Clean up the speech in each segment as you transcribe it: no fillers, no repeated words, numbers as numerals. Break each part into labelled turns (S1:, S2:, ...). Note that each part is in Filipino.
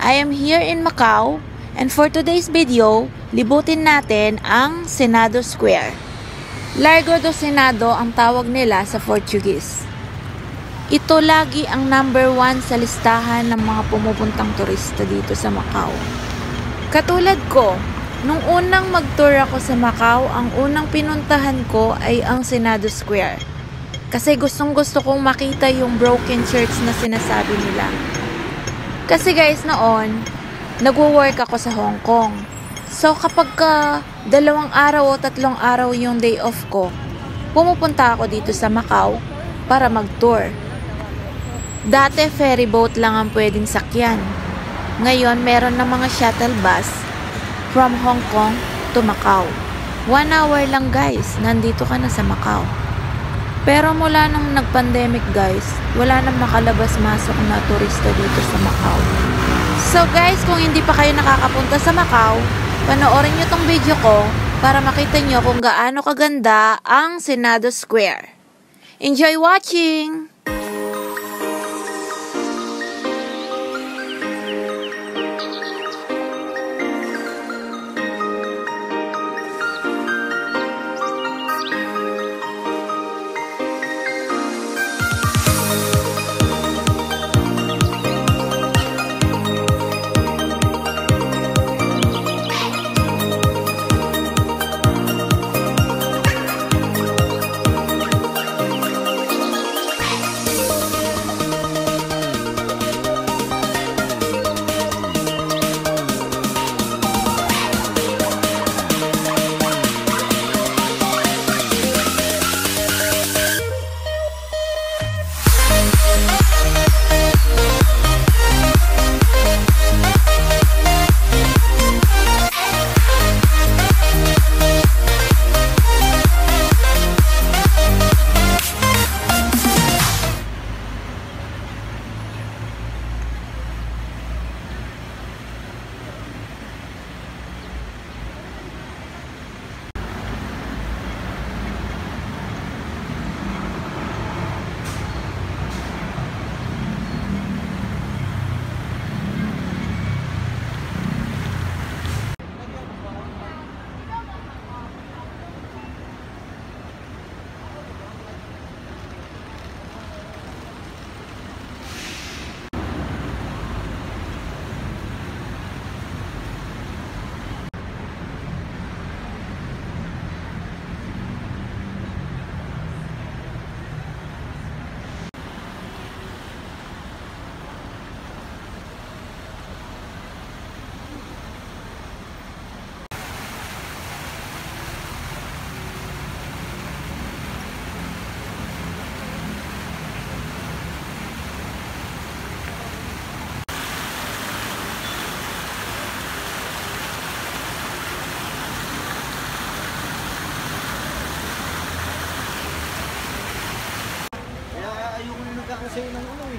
S1: I am here in Macau, and for today's video, libutin natin ang Senado Square. Largo do Senado ang tawag nila sa Portuguese. Ito lagi ang number 1 sa listahan ng mga pumupuntang turista dito sa Macau. Katulad ko, nung unang mag-tour ako sa Macau, ang unang pinuntahan ko ay ang Senado Square. Kasi gustong-gusto kong makita yung broken church na sinasabi nila. Kasi guys, noon, nagwo-work ako sa Hong Kong. So kapag 2 araw o 3 araw yung day off ko, pumupunta ako dito sa Macau para mag-tour. Dati ferry boat lang ang pwedeng sakyan. Ngayon meron na mga shuttle bus from Hong Kong to Macau. 1 hour lang guys, nandito ka na sa Macau. Pero mula nung nag-pandemic guys, wala nang makalabas-masok na turista dito sa Macau. So guys, kung hindi pa kayo nakakapunta sa Macau, panoorin nyo tong video ko para makita nyo kung gaano kaganda ang Senado Square. Enjoy watching!
S2: Kasi ng ulo eh.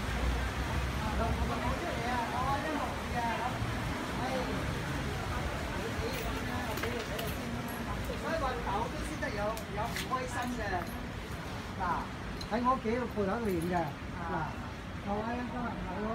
S2: 喺我屋企度陪咗一年嘅，嗱，我喺今日我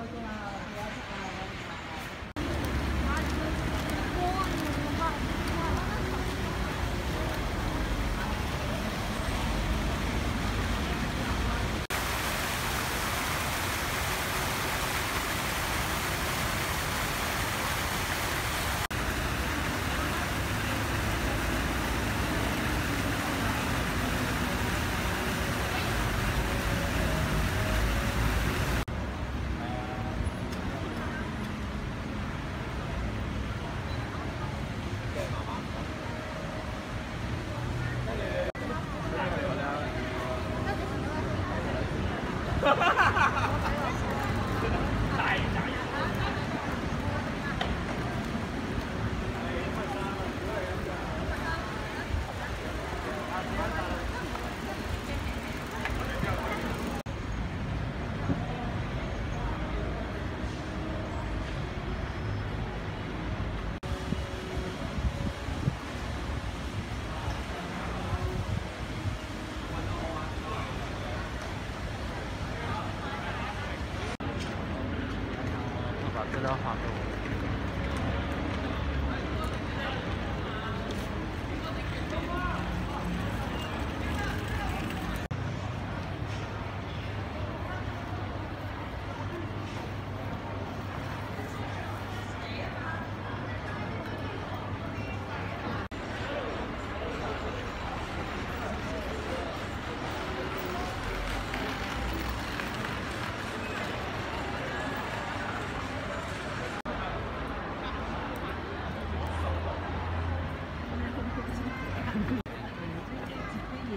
S3: 资料发给我。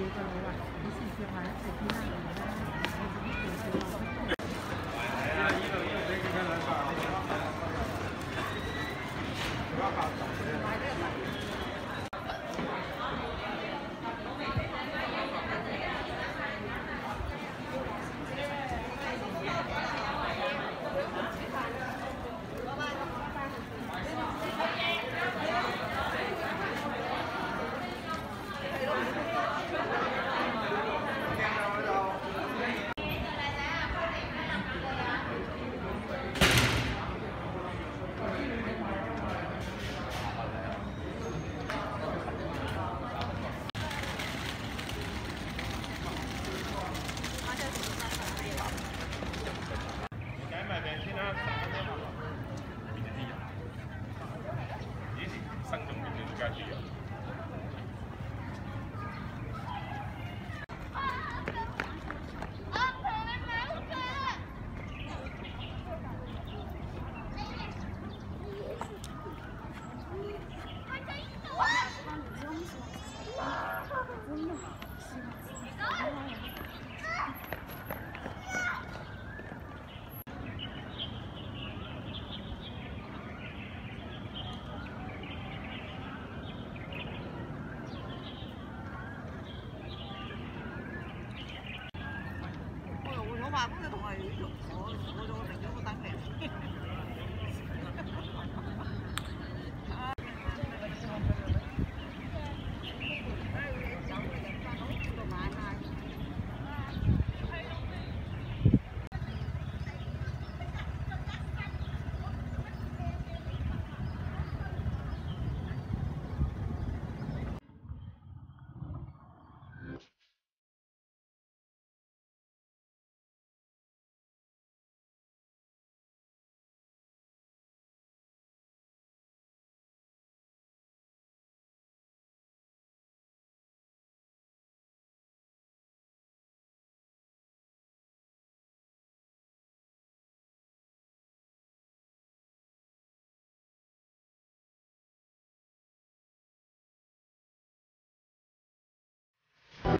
S2: 過嚟啦，你試試下一齊見下人啦，我自己做咗。
S3: 話咁你同係我咗定咗個單期。